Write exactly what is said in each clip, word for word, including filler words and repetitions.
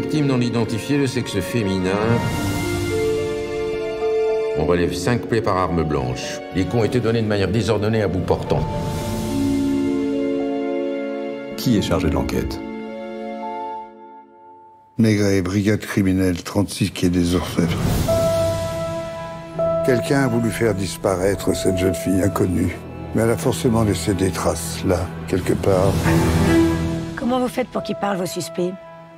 victimes non identifiées, le sexe féminin. On relève cinq plaies par arme blanche. Les coups ont été donnés de manière désordonnée à bout portant. Qui est chargé de l'enquête? Maigret, brigade criminelle trente-six quai des Orfèvres. Quelqu'un a voulu faire disparaître cette jeune fille inconnue. Mais elle a forcément laissé des traces, là, quelque part. Comment vous faites pour qu'ils parlent, vos suspects?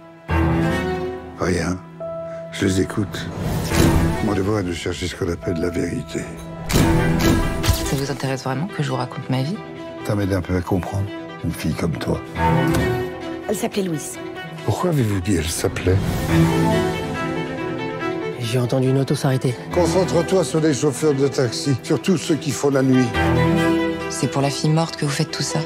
Rien. Je les écoute. Mon devoir est de chercher ce qu'on appelle la vérité. Ça vous intéresse vraiment que je vous raconte ma vie? Ça m'aide un peu à comprendre, une fille comme toi. Elle s'appelait Louise. Pourquoi avez-vous dit elle s'appelait? J'ai entendu une auto s'arrêter. Concentre-toi sur les chauffeurs de taxi, surtout ceux qui font la nuit. C'est pour la fille morte que vous faites tout ça?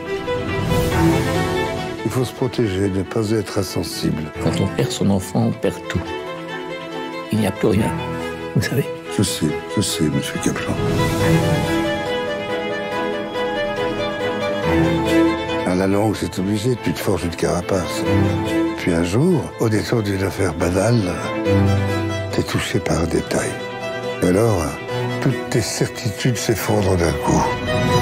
Il faut se protéger, ne pas être insensible. Quand on perd son enfant, on perd tout. Il n'y a plus rien, vous savez. Je sais, je sais, monsieur Kaplan. À la longue, c'est obligé, tu te forges une carapace. Puis un jour, au détour d'une affaire banale, t'es touché par un détail. Et alors, toutes tes certitudes s'effondrent d'un coup.